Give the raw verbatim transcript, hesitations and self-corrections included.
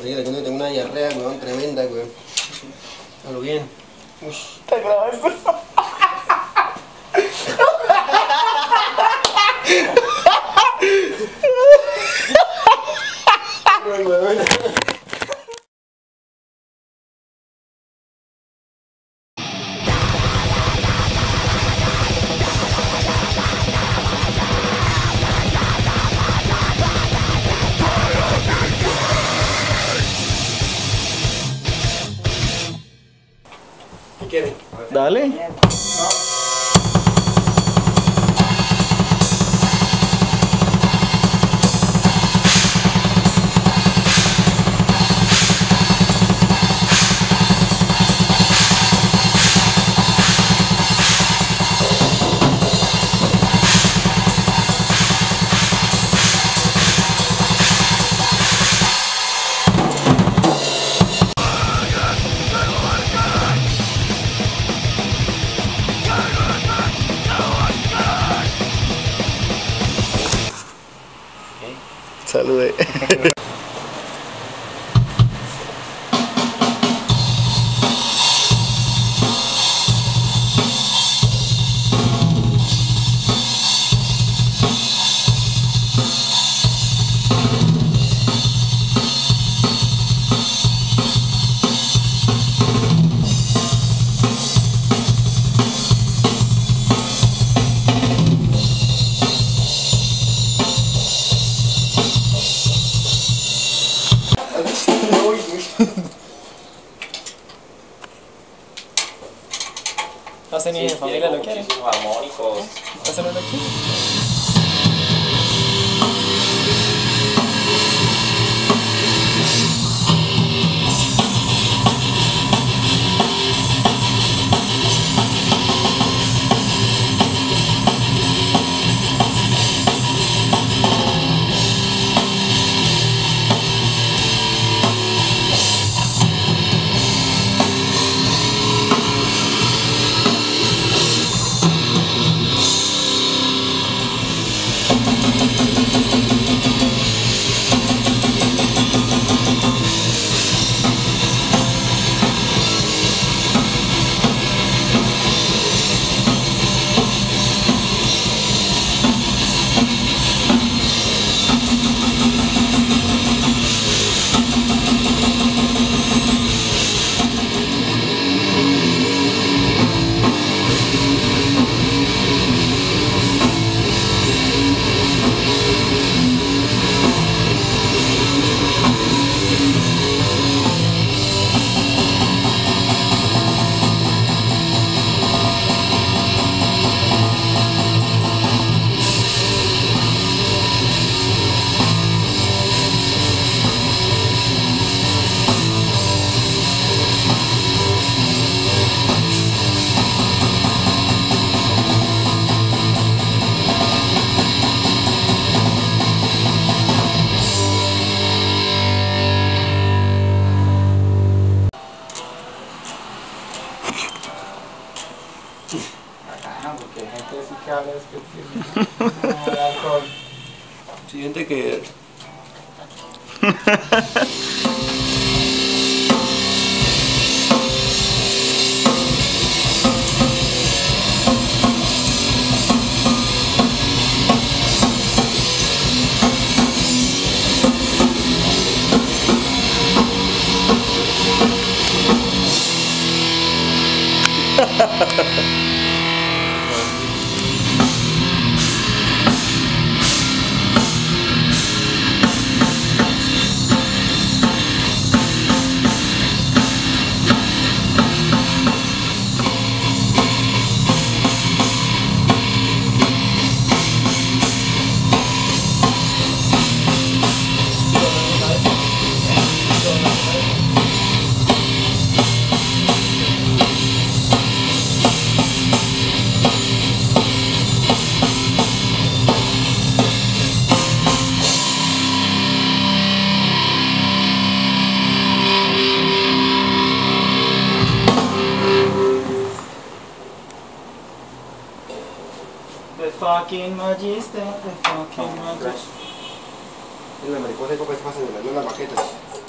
Tranquila, que no tengo una diarrea, weón, tremenda, weón. A lo bien. Ush. ¿Te grabando? ¿Qué quieren? Dale. Salude. No sé ni mi familia lo quiere. Armónicos. No sé, no lo quiere. Porque hay gente así que habla despectivamente. No, el alcohol. Siguiente que... The fucking Magister, the fucking Magister. La mariposa de copa es fácil de las maquetas.